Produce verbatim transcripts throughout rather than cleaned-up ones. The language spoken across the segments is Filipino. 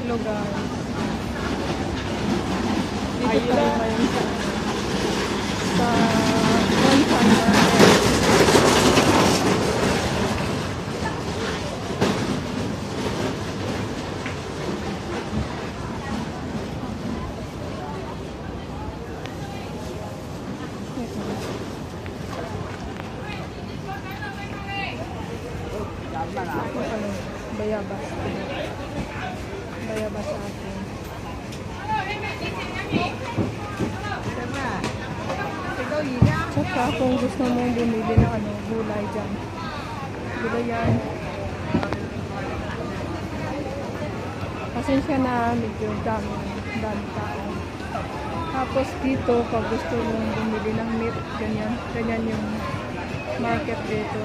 lugar. Dito tayo ngayon sa sa Bonfan Market. Bayabas. Bayabas sa atin. Tsaka kung gusto mong bumili ng ano, gulay dyan. Gulay yan. Pasensya na medyo dami. Dami tao. Tapos dito, pag gusto mong bumili ng meat, ganyan. Ganyan yung market dito.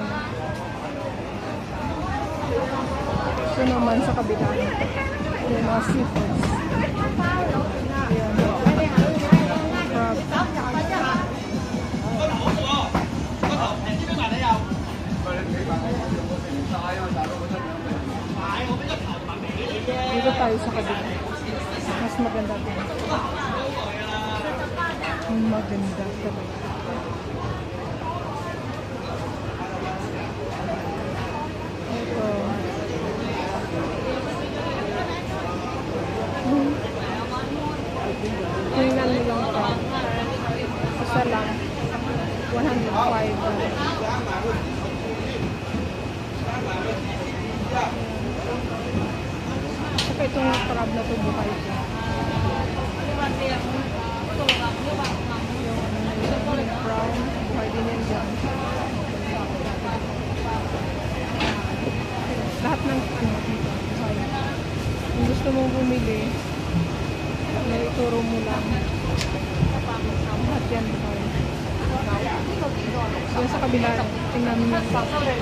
Ito naman sa kabila nito. Yung mga seafoods. Ayan. Crab. Dito tayo sa kabila. Mas maganda din. Maganda talaga. Tingnan mo lang pa. Isa lang. one hundred five. Saka itong crab na ito buhay ko. Yung brown. Buhay din yan dyan. Lahat ng ano dito. Buhay. Kung gusto mong bumili, may ituro mo lang. Lahat yan buhay. Yung sa kabila, tingnan mo yung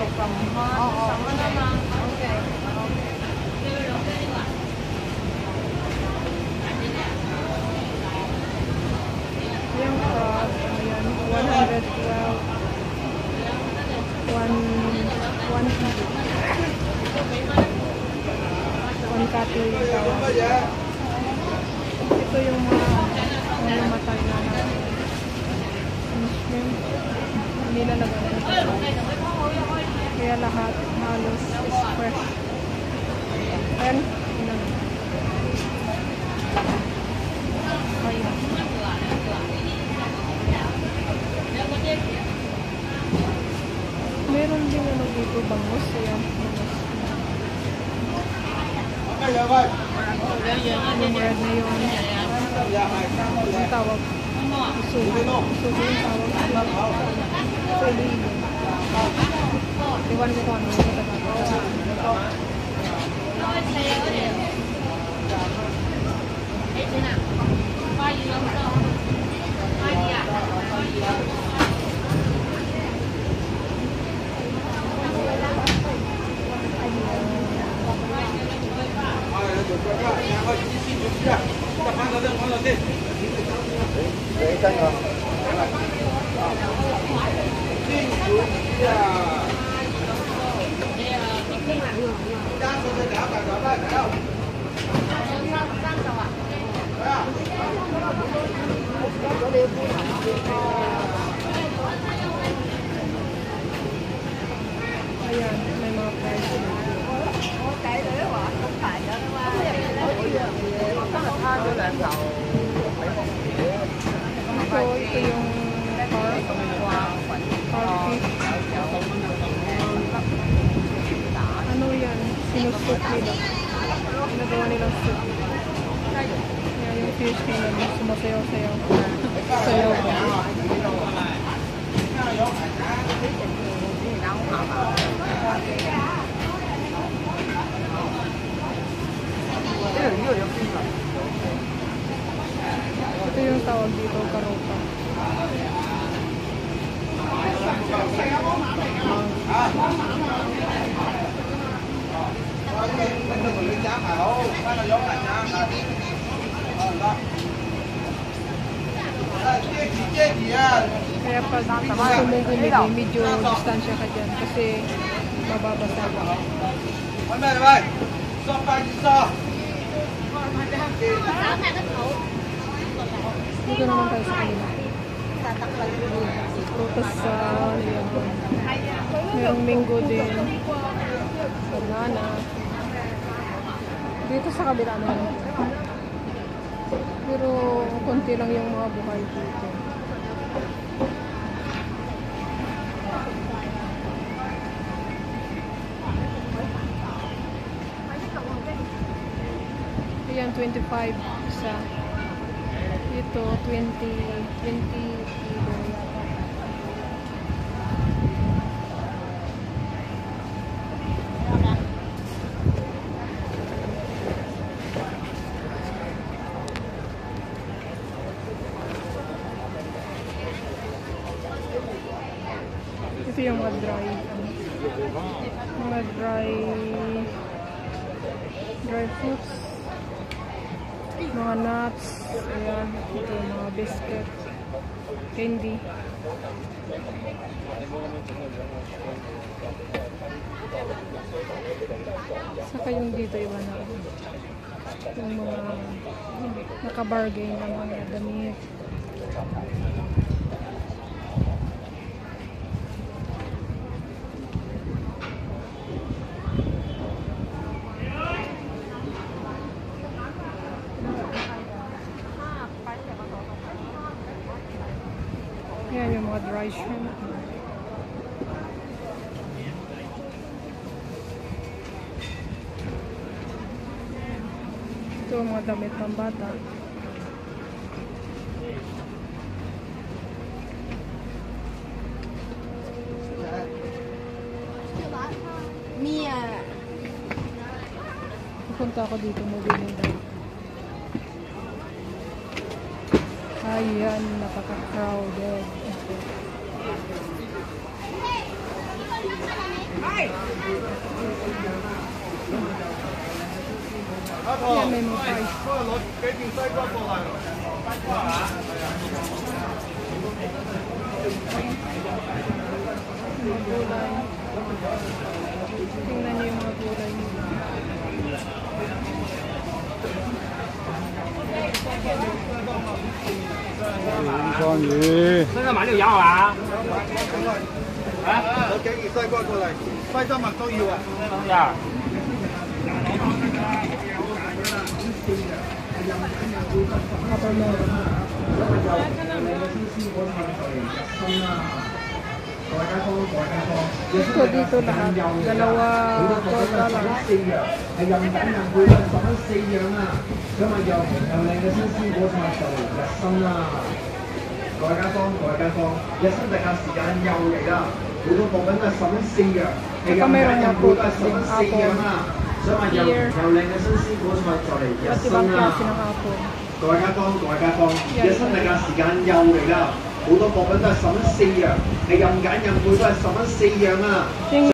yung crab, ayan, one hundred twelve. one one kilo. one cattle yung tawag. Ito yung mga mga namatay na natin. Muslim. Nilalagan na ito. Kaya lahat halos is fresh. And, yun. Ayan. Meron din ano dito bangus. Ayan. Yung red na yun. Ang tawag. Isugo. Isugo yung tawag. Isugo yun. Iwan mo kung ano yung matagag. Ayan, may mga price. Ito, ito yung pork, pork fish. Ano yan? Sinusok nila. Ginagawa nilang soup. Yan yung fish nila. Sumasayaw-sayaw. Sayaw ba? Ito yung tawag dito, karota. Kaya pag gusto mong bumili, medyo distansya ka dyan kasi mababasa ka. Dito naman tayo sa kanila. Prutas sa yan. Merong mango din. Banana. Dito sa kabila naman. Pero konti lang yung mga buhay dito. Ayan, twenty-five isa. Ito, twenty, twenty kilo yata. Ito yung mga dry, ano, mga dry, dry fruits. Mga nuts, ayan, ito yung mga biscuit, candy. Saka yung dito iba na yung mga nakabargain ng mga damit. Yan yung mga dry shrimp. Ito yung mga damit ng bata. Mia. Pupunta ako dito mo din yung ayan, napaka-crowded. Ayan, may mga price. Mga gulay. Tingnan niyo yung mga gulay nila. 双鱼， 身上買呢條有啊？啊？ 我幾件西瓜過嚟，西裝物都要啊！ 都要。 Ito dito lahat. Dalawa torta lang. 係任緊人每個十蚊四樣啊！咁啊又平又靚嘅新鮮果菜就日新啦！各位街坊，各位街坊，日新特價時間又嚟啦！好多貨品都係十蚊四樣，係任緊人每個十蚊四樣啊！想話又平又靚嘅新鮮果菜就嚟日新啦！各位街坊，各位街坊，日新特價時間又嚟啦！好多貨品都係十蚊四樣，係任揀任配都係十蚊四樣啊！